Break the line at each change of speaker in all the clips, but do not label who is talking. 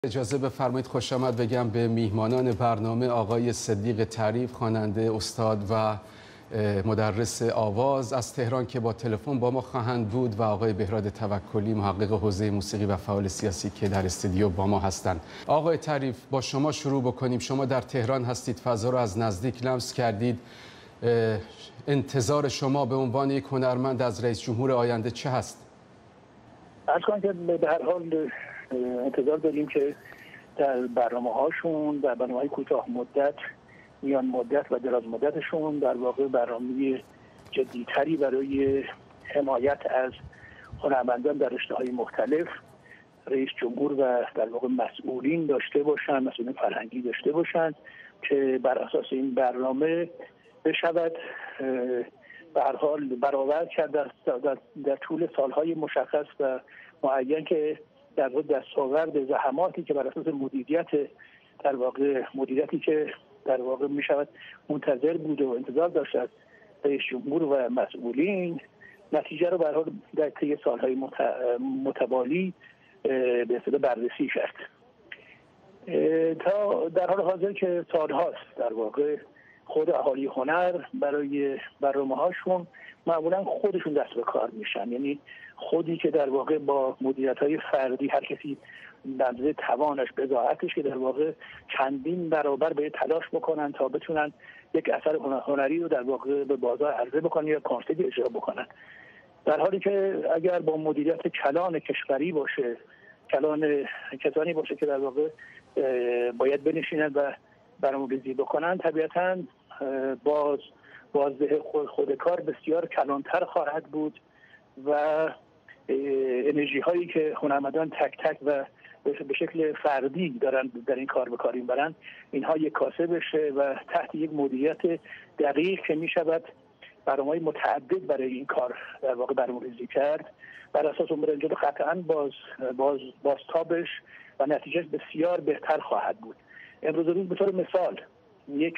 اجازه بفرمایید خوش آمد بگم به میهمانان برنامه آقای صدیق تعریف، خواننده، استاد و مدرس آواز از تهران که با تلفن با ما خواهند بود و آقای بهراد توکلی، محقق حوزه موسیقی و فعال سیاسی که در استودیو با ما هستند. آقای تعریف، با شما شروع بکنیم. شما در تهران هستید، فضا رو از نزدیک لمس کردید. انتظار شما به عنوان یک هنرمند از رئیس جمهور آینده چه هست؟
عرض کنم که به هر حال انتظار داریم که در برنامه‌هاشون، در برنامه‌های کوتاه مدت، میان مدت و دراز مدتشون در واقع برنامه جدی‌تری برای حمایت از هنرمندان در رشته‌های مختلف، رئیس جمهور و در واقع مسئولین داشته باشند، مسئولین فرهنگی داشته باشند که بر اساس این برنامه بشود به هر حال برآورد کرد در طول سالهای مشخص و معین که در واقع دستاورد زحماتی که بر اساس مدیریتی که در واقع می شود منتظر بود و انتظار داشت از رئیس جمهور و مسئولین، نتیجه رو به هر حال در طی سالهای متوالی به اصطلاح بررسی کرد. تا در حال حاضر که سالهاست در واقع خود اهالی هنر برای برنامه‌هاشون معمولا خودشون دست به کار میشن، یعنی خودی که در واقع با مدیریت‌های فردی، هر کسی بنده توانش، بضاعتش، که در واقع چندین برابر به تلاش بکنن تا بتونن یک اثر هنری رو در واقع به بازار عرضه بکنن یا کنسرتی اجرا بکنن، در حالی که اگر با مدیریت کلان کشوری باشه، کلان کسانی باشه که در واقع باید بنشینن و برنامه‌ریزی بکنن، طبیعتاً بازده خود کار بسیار کلانتر خواهد بود و انرژی هایی که هنرمندان تک تک و به شکل فردی دارن در این کار به کار میبرن، اینها یک کاسه بشه و تحت یک مدیریت دقیق که میشود برنامه‌های متعدد برای این کار در واقع برنامه‌ریزی کرد، بر اساس اون جلو قطعاً بازتابش و نتیجه بسیار بهتر خواهد بود. امروز روز به طور مثال یک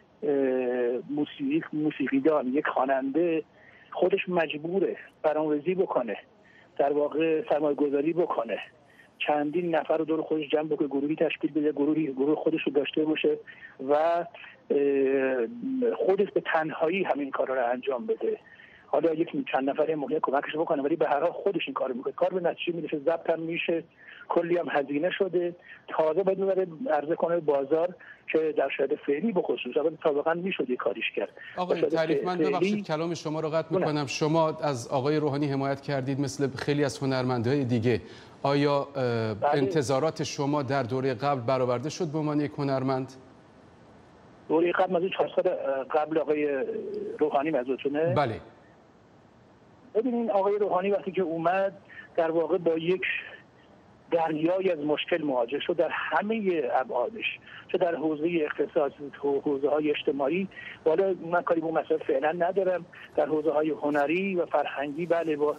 موسیقیدان، یک خواننده خودش مجبوره برنامه‌ریزی بکنه، در واقع سرمایه‌گذاری بکنه، چندین نفر رو دور خودش جمع بکنه، گروهی تشکیل بده، گروه خودش رو داشته باشه و خودش به تنهایی همین کارا رو انجام بده. حالا یک چند نفری ممکنه کمکش بکنه، ولی به هر حال خودش این کارو میکنه، کار به نتیجه میرسه، ضبط هم میشه، کلی هم هزینه شده، تازه باید ببره عرضه کنه بازار که در شرایط فعلی به خصوص اول سابقا میشد یه کاریش کرد.
آقای تعریف، من ببخشید کلام شما رو قطع میکنم. شما از آقای روحانی حمایت کردید مثل خیلی از هنرمندهای دیگه. آیا انتظارات شما در دوره قبل برآورده شد به عنوان یک هنرمند؟
دوره قبل، از 4 سال قبل آقای روحانی منظورتونه؟
بله.
ببینین آقای روحانی وقتی که اومد در واقع با یک دریایی از مشکل مواجه شد در همه ابعادش، چه در حوزه اقتصاد، حوزه های اجتماعی، والا من کاری با مسائل فعلا ندارم، در حوزه های هنری و فرهنگی بله با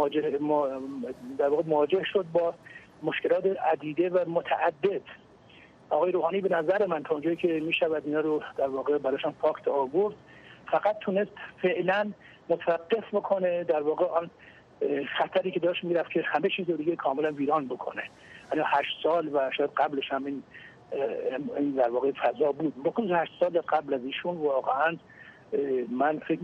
مواجه شد با مشکلات عدیده و متعدد. آقای روحانی به نظر من تا اونجایی که میشود اینا رو در واقع براشون فاکت آورد، فقط تونست فعلا متوقف بکنه در واقع آن خطری که داشت میرفت که همه چیز رو دیگه کاملا ویران بکنه. یعنی 8 سال و شاید قبلش هم این در واقع فضا بود. بکنید 8 سال قبل از ایشون واقعا من فکر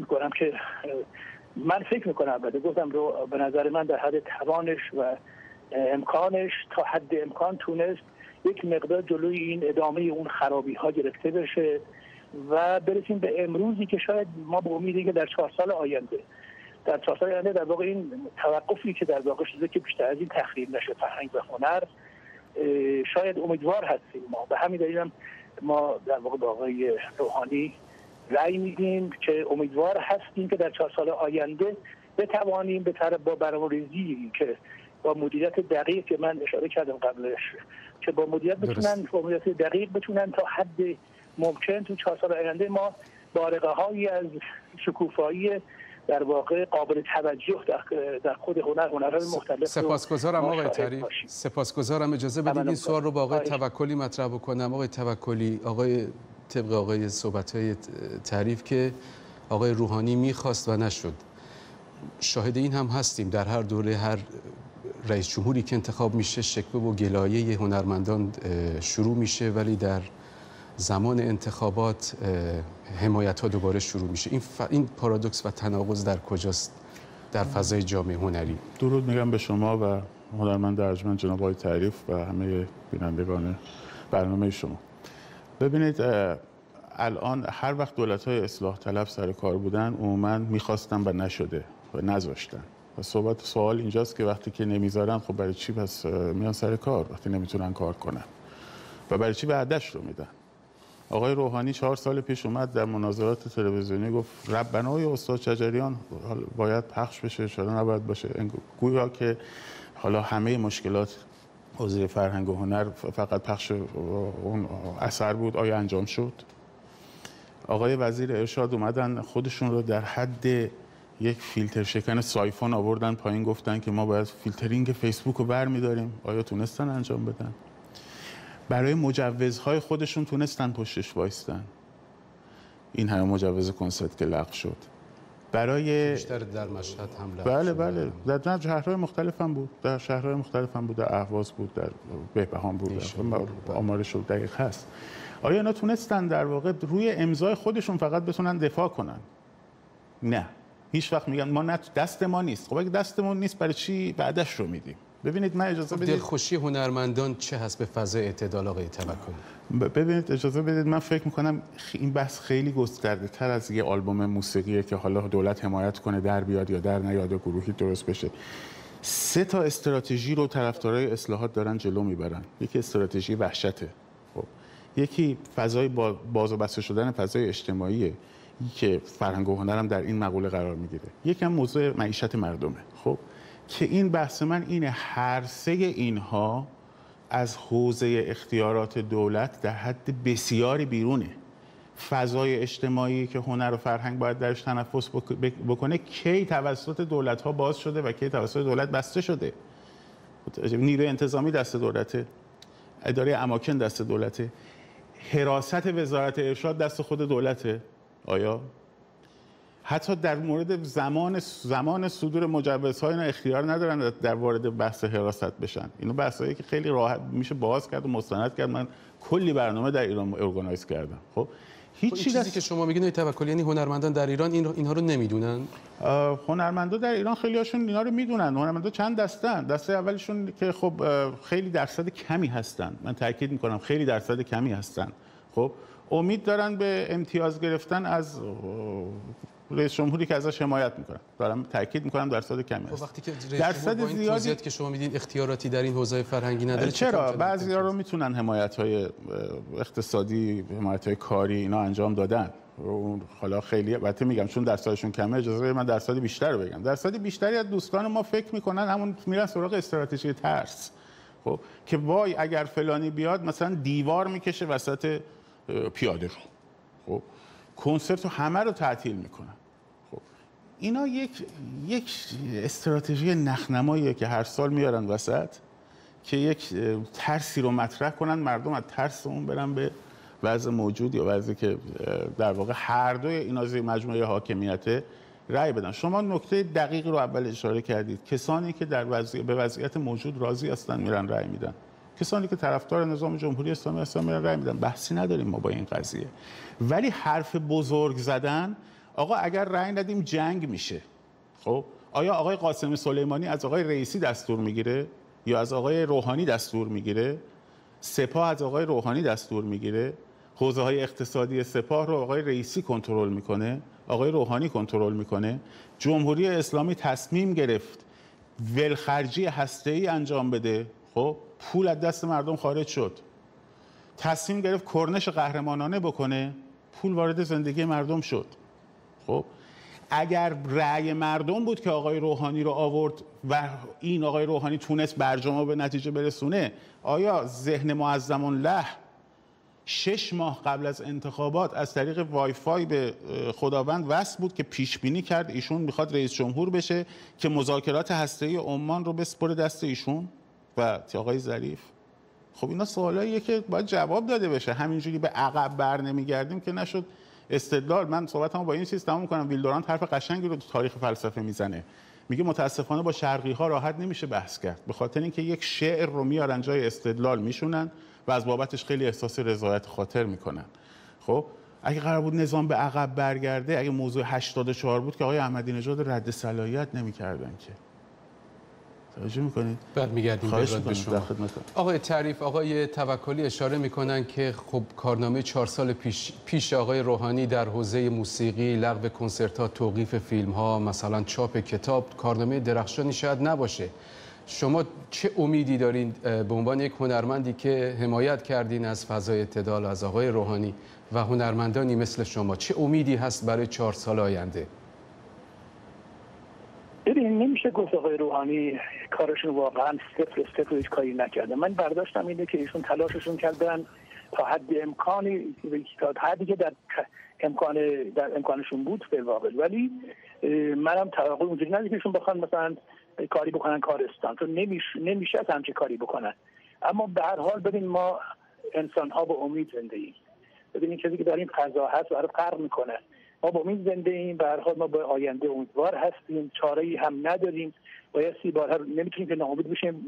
میکنم بعد گفتم رو به نظر من در حد توانش و امکانش تا حد امکان تونست یک مقدار جلوی این ادامه اون خرابی ها گرفته بشه و برسیم به امروزی که شاید ما به امیدی که در 4 سال آینده در واقع این توقفی که در واقع شده که بیشتر از این تخریب نشه فرهنگ و هنر، شاید امیدوار هستیم. ما به همین دلیل هم ما در واقع با آقای روحانی رأی میدیم که امیدوار هستیم که در 4 سال آینده بتوانیم با برنامه‌ریزی که با مدیریت دقیق که من اشاره کردم قبلش، که با مدیریت دقیق بتونن تا حد ممکن تو 4 سال آینده ما بارقه‌هایی از شکوفایی در واقع قابل توجه در خود هنرهای مختلف.
سپاسگزارم آقای تعریف. سپاسگزارم. اجازه بدید این سوال رو با آقای توکلی مطرح بکنم. آقای توکلی، طبق آقای صحبت‌های تعریف که آقای روحانی می‌خواست و نشد، شاهد این هم هستیم در هر دوره هر رئیس جمهوری که انتخاب میشه شکوه و گلایه هنرمندان شروع میشه، ولی در زمان انتخابات حمایت ها دوباره شروع میشه. این پارادوکس و تناقض در کجاست در فضای جامعه هنری؟
درود میگم به شما و هنرمند ارجمند جناب آقای تعریف و همه بینندگان برنامه شما. ببینید الان هر وقت دولت‌های اصلاح طلب سر کار بودن عموماً می‌خواستن و نشده و نذاشتن. و سوال اینجاست که وقتی که نمیذارن خب برای چی پس میان سر کار وقتی نمیتونن کار کنن و برای چی وعده‌اش رو میدن؟ آقای روحانی 4 سال پیش اومد در مناظرات تلویزیونی گفت ربنای استاد شجریان باید پخش بشه، چرا نباید باشه؟ گویا که حالا همه مشکلات حوزه فرهنگ و هنر فقط پخش اون اثر بود. آیا انجام شد؟ آقای وزیر ارشاد اومدن خودشون رو در حد یک فیلتر شکن سایفون آوردن پایین، گفتن که ما باید فیلترینگ فیسبوک رو برمی‌داریم. آیا تونستن انجام بدن؟ برای مجوزهای خودشون تونستن پشتش وایستن؟ این همه مجوز کنسرت که لغو شد. برای
بیشتر در مشهد هم
بله بله در شهرهای مختلف هم بود، در شهرهای مختلف هم بود، در اهواز بود، در بهبهان بود، آمارش رو دقیق هست. آیا اینا تونستن در واقع روی امضای خودشون فقط بتونن دفاع کنن؟ نه، هیچ وقت میگن ما نه دست ما نیست. خب اگه دستمون نیست برای چی بعدش رو میدیم؟ ببینید من اجازه بدید
دلخوشی هنرمندان چه هست به فضای اعتدال آقای توکلی؟
ببینید اجازه بدید من فکر میکنم این بحث خیلی گسترده تر از یه آلبوم موسیقیه که حالا دولت حمایت کنه در بیاد یا در نیاد یا گروهی درست بشه. 3 تا استراتژی رو طرفدارای اصلاحات دارن جلو میبرن. یکی استراتژی وحشته، خب یکی فضای باز و بسته شدن فضای اجتماعیه که فرهنگ و هنر هم در این مقوله قرار میگیره. یکم موضوع معیشت مردمه. خب که این بحث من اینه هر 3 اینها از حوزه اختیارات دولت در حد بسیاری بیرونه. فضای اجتماعی که هنر و فرهنگ باید درش تنفس بکنه کی توسط دولت‌ها باز شده و کی توسط دولت بسته شده؟ نیروی انتظامی دست دولته، اداره اماکن دست دولته، حراست وزارت ارشاد دست خود دولته. آیا حتی در مورد زمان صدور مجوزها اینا اختیار ندارن در وارد بحث حراست بشن؟ اینو بحثایی که خیلی راحت میشه باز کرد و مستند کرد. من کلی برنامه در ایران ارگانایز کردم. خب هیچ
چیزی که شما میگین توکلی یعنی هنرمندان در ایران اینها رو نمیدونن؟
هنرمندان در ایران خیلیاشون اینا رو میدونن. هنرمندان چند دستن. دسته اولیشون که خب خیلی درصد کمی هستن، من تاکید میکنم خیلی درصد کمی هستن. خب امید دارن به امتیاز گرفتن از رئیس جمهوری که ازش حمایت میکنن. دارم تاکید میکنم درصد کمی هست.
وقتی که درصد زیادی که شما میدین اختیاراتی در این حوزه فرهنگی نداره،
چرا بعضیا رو میتونن حمایت‌های اقتصادی، حمایت‌های کاری اینا انجام دادن. حالا خیلی البته میگم چون درصدشون کمه اجازه بدید من درصد بیشتر رو بگم. درصد بیشتری از دوستان ما فکر میکنن همون میرن سراغ استراتژی ترس. خب که وای اگر فلانی بیاد مثلا دیوار میکشه وسط پیاده رو. خب کنسرت رو همه رو تعطیل میکنن. خب اینا یک استراتژی نخنماییه که هر سال میارن وسط که یک ترسی رو مطرح کنن، مردم از ترس اون برن به وضع موجود یا وضعی که در واقع هر دوی اینا زیر مجموعه حاکمیت رأی بدن. شما نکته دقیق رو اول اشاره کردید. کسانی که به وضعیت موجود راضی هستن میرن رأی میدن. کسانی که طرفدار نظام جمهوری اسلامی هستن میرن رأی میدن. بحثی نداریم ما با این قضیه. ولی حرف بزرگ زدن آقا اگر رأی ندیم جنگ میشه. خب آیا آقای قاسم سلیمانی از آقای رئیسی دستور میگیره یا از آقای روحانی دستور میگیره؟ سپاه از آقای روحانی دستور میگیره؟ حوزه های اقتصادی سپاه رو آقای رئیسی کنترل میکنه، آقای روحانی کنترل میکنه. جمهوری اسلامی تصمیم گرفت ولخرجی هسته‌ای انجام بده، خب پول از دست مردم خارج شد. تصمیم گرفت کرنش قهرمانانه بکنه، پول وارد زندگی مردم شد. خب اگر رأی مردم بود که آقای روحانی رو آورد و این آقای روحانی تونست برجام به نتیجه برسونه، آیا ذهن معظم الله 6 ماه قبل از انتخابات از طریق وای فای به خداوند وصل بود که پیش بینی کرد ایشون میخواد رئیس جمهور بشه که مذاکرات هسته‌ای عمان رو بسپره دست ایشون و آقای ظریف؟ خب اینا سوالاییه که باید جواب داده بشه. همینجوری به عقب بر نمیگردیم که نشد استدلال. من صحبتمو با این چیز تمام می‌کنم. ویلدورانت حرف قشنگی رو تو تاریخ فلسفه میزنه. میگه متاسفانه با شرقی ها راحت نمیشه بحث کرد، به خاطر اینکه یک شعر رو میارن جای استدلال میشونن و از بابتش خیلی احساس رضایت خاطر میکنن. خب اگه قرار بود نظام به عقب برگرده، اگه موضوع 84 بود که آقای احمدی نژاد رد صلاحیت نمیکردن که. توجه میکنید؟
برمیگردیم به شما. آقای تعریف، آقای توکلی اشاره میکنن که خب کارنامه 4 سال پیش آقای روحانی در حوزه موسیقی، لغو کنسرت‌ها، توقیف فیلم‌ها، مثلا چاپ کتاب، کارنامه درخشانی شاید نباشه. شما چه امیدی دارین به عنوان یک هنرمندی که حمایت کردین از فضای اعتدال از آقای روحانی و هنرمندانی مثل شما، چه امیدی هست برای 4 سال آینده؟
ببین، نمیشه گفت آقای روحانی کارشون واقعا صفر هیچ کاری نکرده. من برداشتم اینه که ایشون تلاششون کردن تا حد امکانی، تا حدی که در امکانشون بود به واقع، ولی منم توقع اونجوری ندارم که ایشون بخوان مثلا کاری بکنن کارستان، تو نمیشه همچین کاری بکنن. اما به هر حال ببین، ما انسان ها با امید زنده ایم. ببین این چیزی که در این فضا هست برای فرق میکنه. ما با امید زنده ایم، به هر حال ما به آینده امیدوار هستیم، چاره‌ای هم نداریم. بایستی بارها نمیتونیم که ناامید بشیم،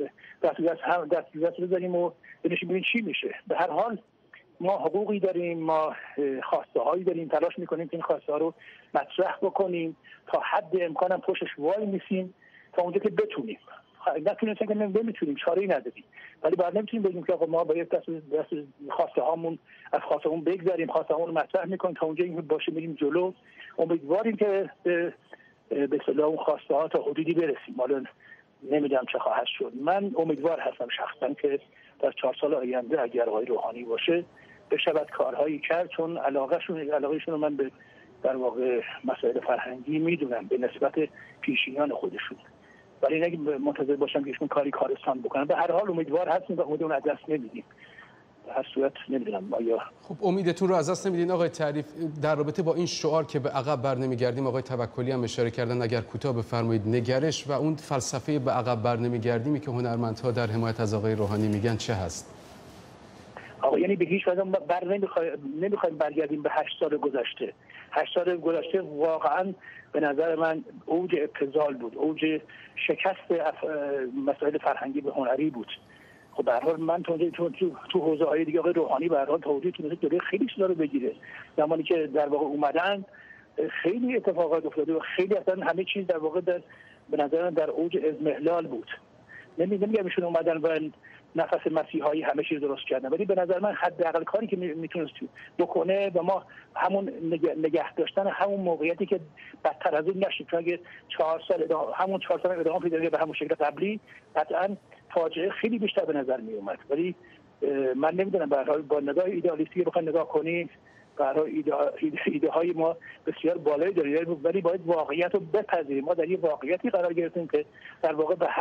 دست بزنیم و ببینیم چی میشه. به هر حال ما حقوقی داریم، ما خواسته هایی داریم، تلاش میکنیم که این خواسته ها رو مطرح بکنیم، تا حد امکان هم پشتش وای میسیم تا اونجا که بتونیم. نتونیم که نمیتونیم، چاره‌ای نداریم، ولی بعد نمیتونیم بگیم که آقا ما باید دست خواسته هامون از خواسته هامون بگذاریم، خواسته هامون رو مطرح میکنیم تا اونجا این باشه میریم جلو. امیدواریم که به اصطلاح اون خواسته ها تا حدودی برسیم. حالا نمیدونم چه خواهد شد. من امیدوار هستم شخصا که در 4 سال آینده اگر آقای روحانی باشه بشود کارهایی کرد، چون علاقهشون رو من به در واقع مسائل فرهنگی میدونم به نسبت پیشینیان خودشون، ولی اگه منتظر باشم که ایشون کارستان بکنن، به هر حال امیدوار هستیم و امیدمون از دست نمیدیم. به هر صورت نمیدونم آیا
خب امیدتون رو از دست نمیدین. آقای تعریف، در رابطه با این شعار که به عقب بر نمیگردیم، آقای توکلی هم اشاره کردن، اگر کوتاه بفرمایید نگرش و اون فلسفه به عقب بر نمیگردیمی که هنرمندها در حمایت از آقای روحانی میگن چه هست؟
آقا یعنی به هیچ وجه نمیخوایم برگردیم به 8 سال گذشته. 8 سال گذشته واقعا به نظر من اوج ابتذال بود، اوج شکست مسائل فرهنگی به هنری بود. خب به هر حال من تو حوزه‌های دیگه آقای روحانی به هر حال توجیه تونسته جلوی خیلی چیزا رو بگیره. زمانی که در واقع اومدن خیلی اتفاقات افتاده و خیلی اصلا همه چیز در واقع به نظر من در اوج اضمحلال بود. نمیگم ایشون اومدن و نفس مسیحایی همه چیز درست کردن، ولی به نظر من حداقل کاری که میتونست بکنه و ما همون نگه داشتن همون موقعیتی که بدتر از این نشه، چون اگه 4 سال همون 4 سال ادامه پیدا کنه به همون شکل قبلی قطعا فاجعه خیلی بیشتر به نظر می اومد. ولی من نمیدونم، به هر حال با نگاه ایدئالیستی بخواید نگاه کنید، به هر حال ایده های ما بسیار بالایی داره، ولی باید واقعیت رو بپذیریم. ما در یه واقعیتی قرار گرفتیم که در واقع به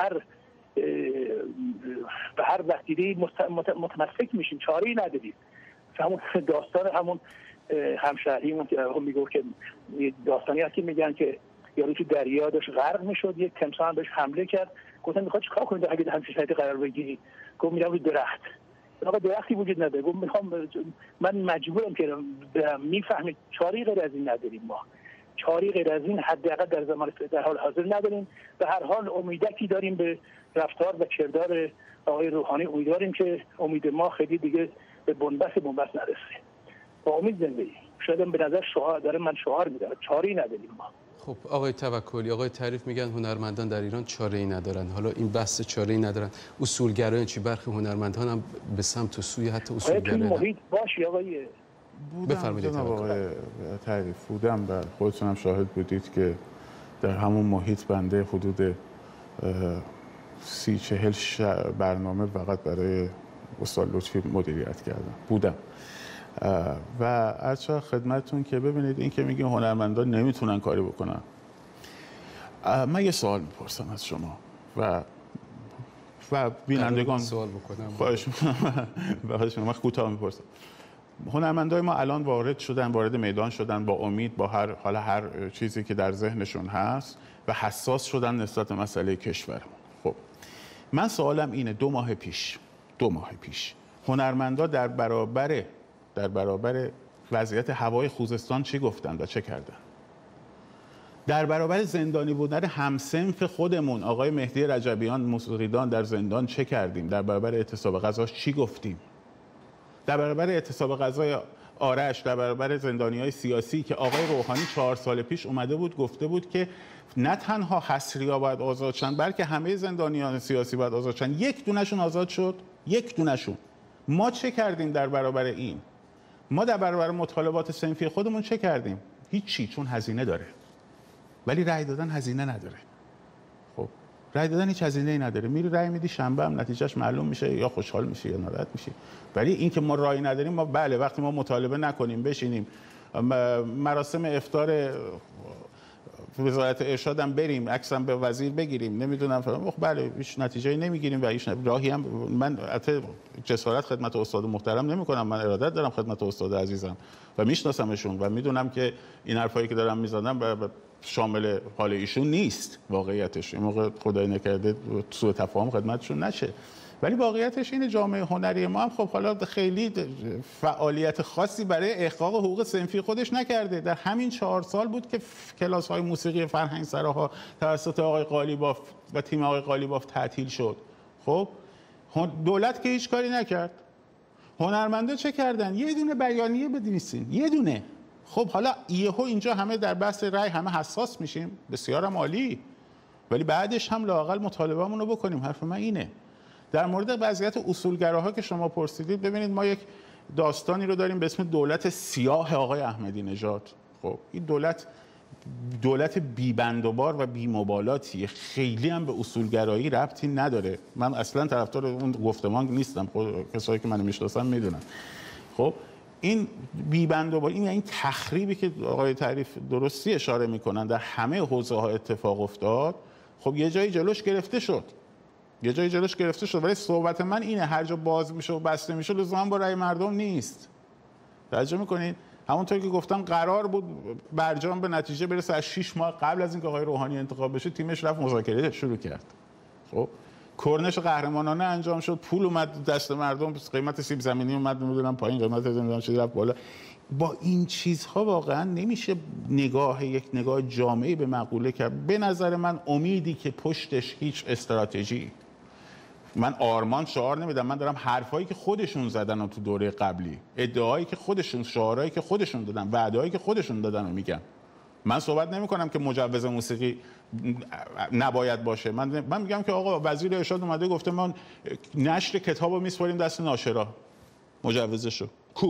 هر وقتی متمسک میشیم، چاره‌ای نداریم. همون داستان همون همشهریمون که میگه که داستانی هست که میگن که یارو تو دریا داشت غرق میشد، یک تمساح بهش حمله کرد، گفتن میخواد چیکار کنید اگه همچین شرایطی قرار بگیری؟ گفت میرم روی درخت. آقا درختی وجود نداره، گفت من مجبورم که میفهمید چاره‌ای غیر از این نداریم. ما چاری غیر از این حداقل در زمان در حال حاضر نداریم. به هر حال امیدکی داریم به رفتار و کردار آقای روحانی. امیدواریم که امید ما خیلی دیگه به بنبست نرسه. با امید زندگی. شاید به نظر شعار داره، من شعار میدم، چاری نداریم ما.
خب آقای توکلی، آقای تعریف میگن هنرمندان در ایران چاره‌ای ندارن. حالا این بحث چاره‌ای ندارن، اصولگرایان چی؟ برخی هنرمندان هم به سمت و سوی حتی اصولگرایان
محیط باشی آقای
بفرمایید.
آقای تعریف بودم و خودتون هم شاهد بودید که در همون محیط بنده حدود 30-40 برنامه فقط برای استاد لطفی مدیریت کردم بودم و عرض خدمتتون که ببینید این که میگین هنرمندان نمیتونن کاری بکنن، من یه سوال میپرسم از شما و بینندگان،
سوال بکنم
خواهش میکنم من کوتاه میپرسم. هنرمندای ما الان وارد میدان شدن با امید، با هر چیزی که در ذهنشون هست و حساس شدن نسبت مسئله کشورمون. خب من سوالم اینه، 2 ماه پیش هنرمندا در برابر وضعیت هوای خوزستان چی گفتن و چه کردن؟ در برابر زندانی بودن همسنف خودمون آقای مهدی رجبیان موسیقیدان در زندان چه کردیم؟ در برابر اعتصاب غذاش چی گفتیم؟ در برابر اعتصاب غذای آرش، در برابر زندانی‌های سیاسی که آقای روحانی 4 سال پیش اومده بود گفته بود که نه تنها حصری‌ها باید آزاد شن، بلکه همه زندانیان سیاسی باید آزاد شن. یک دونشون آزاد شد، یک دونشون. ما چه کردیم در برابر این؟ ما در برابر مطالبات صنفی خودمون چه کردیم؟ هیچی، چون هزینه داره. ولی رأی دادن هزینه نداره. خب رأی دادن هیچ هزینه‌ای نداره. میری رأی میدی، شنبه هم نتیجهش معلوم میشه، یا خوشحال میشی یا ناراحت میشی. ولی این که ما رأی نداریم، ما بله وقتی ما مطالبه نکنیم، بشینیم مراسم افطار وزارت ارشاد هم بریم، عکسم به وزیر بگیریم، نمیدونم فلان، بله هیچ نتیجه‌ای نمیگیریم و هیچ راهی هم من البته جسارت خدمت استاد محترم نمی‌کنم، من ارادت دارم خدمت استاد عزیزم و میشناسمشون و میدونم که این حرفایی که دارم میزنم شامل حال ایشون نیست واقعیتش. این موقع خدای نکرده سوء تفاهم خدمتشون نشه. ولی واقعیتش اینه جامعه هنری ما هم خب حالا خیلی فعالیت خاصی برای احقاق حقوق صنفی خودش نکرده. در همین 4 سال بود که کلاس‌های موسیقی فرهنگسراها توسط آقای قالیباف و تیم آقای قالیباف تعطیل شد. خب دولت که هیچ کاری نکرد. هنرمندا چه کردن؟ یه دونه بیانیه بنویسین، یه دونه. خب حالا یهو اینجا همه در بحث رأی همه حساس میشیم، بسیارم عالی. ولی بعدش هم لااقل مطالبه‌مون رو بکنیم. حرف من اینه. در مورد وضعیت اصولگراها که شما پرسیدید، ببینید ما یک داستانی رو داریم به اسم دولت سیاه آقای احمدی نژاد. خب این دولت بی‌بندوبار و بی‌مبالاتیه، خیلی هم به اصولگرایی ربطی نداره. من اصلا طرفدار اون گفتمان نیستم، خود کسایی که منو میشناسن میدونن. خب این بی‌بندوبار، این تخریبی که آقای تعریف درستی اشاره میکنن در همه حوزه‌ها اتفاق افتاد، خب یه جایی جلوش گرفته شد. ولی صحبت من اینه هر جا باز میشه و بسته میشه لزوما با رأی مردم نیست. توجه میکنید؟ همونطور که گفتم قرار بود برجام به نتیجه برسه از 6 ماه قبل از اینکه آقای روحانی انتخاب بشه، تیمش رفت مذاکره شروع کرد. خب کرنش قهرمانانه انجام شد، پول اومد دست مردم، قیمت سیب زمینی اومد نمیدونم پایین، قیمت نمیدونم چیزی رفت بالا. با این چیزها واقعا نمیشه یک نگاه جامعی به مقوله کرد. به نظر من امیدی که پشتش هیچ استراتژی، من آرمان شعار نمیدم، من دارم حرفایی که خودشون زدن تو دوره قبلی، ادعایی که خودشون، شعارهایی که خودشون دادن، وعدهایی که خودشون دادن رو میگم. من صحبت نمی کنم که مجوز موسیقی نباید باشه. من میگم که آقا وزیر ارشاد اومده گفته ما نشر کتابو میسپاریم دست ناشرا، مجوزشو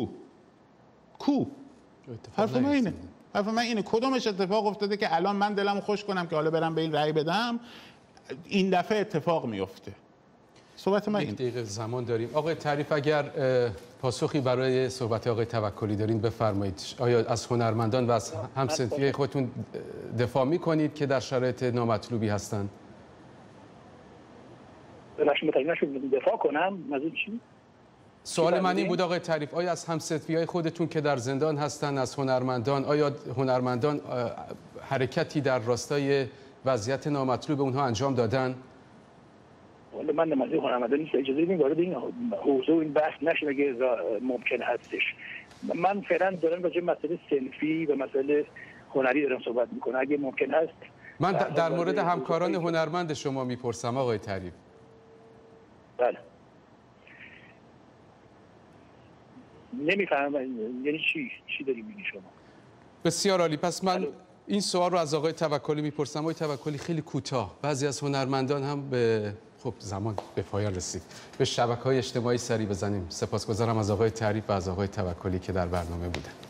کو حرف من اینه کدومش اتفاق افتاده که الان من دلمو خوش کنم که حالا برم به این رأی بدم، این دفعه اتفاق میفته. صحبت من
1 دقیقه زمان داریم. آقای تعریف اگر پاسخی برای صحبت آقای توکلی دارین بفرمایید. آیا از هنرمندان و از هم‌صنفی خودتون دفاع می‌کنید که در شرایط نامطلوبی هستند؟
دفاع کنم از این چی؟
سوال من این بود آقای تعریف، آیا از هم‌صنفی‌های خودتون که در زندان هستن، از هنرمندان، آیا هنرمندان حرکتی در راستای وضعیت نامطلوب اونها انجام دادن؟
ولی من نمازی هنرمندان نیست، اجازه بدین وارد این حوزه و این بحث نشه اگه ممکن هستش. من فعلا دارم راجع به مسئله صنفی و مسئله هنری دارم صحبت میکنم. اگه ممکن هست
من در مورد همکاران هنرمند شما میپرسم آقای تعریف.
بله. نمیفهمم یعنی چی داری میگی شما؟
بسیار عالی. پس من این سوال رو از آقای توکلی میپرسم. آقای توکلی خیلی کوتاه، بعضی از هنرمندان هم به زمان به پایان رسید، به شبکه‌های اجتماعی سری بزنیم. سپاسگزارم از آقای تعریف و از آقای توکلی که در برنامه بودن.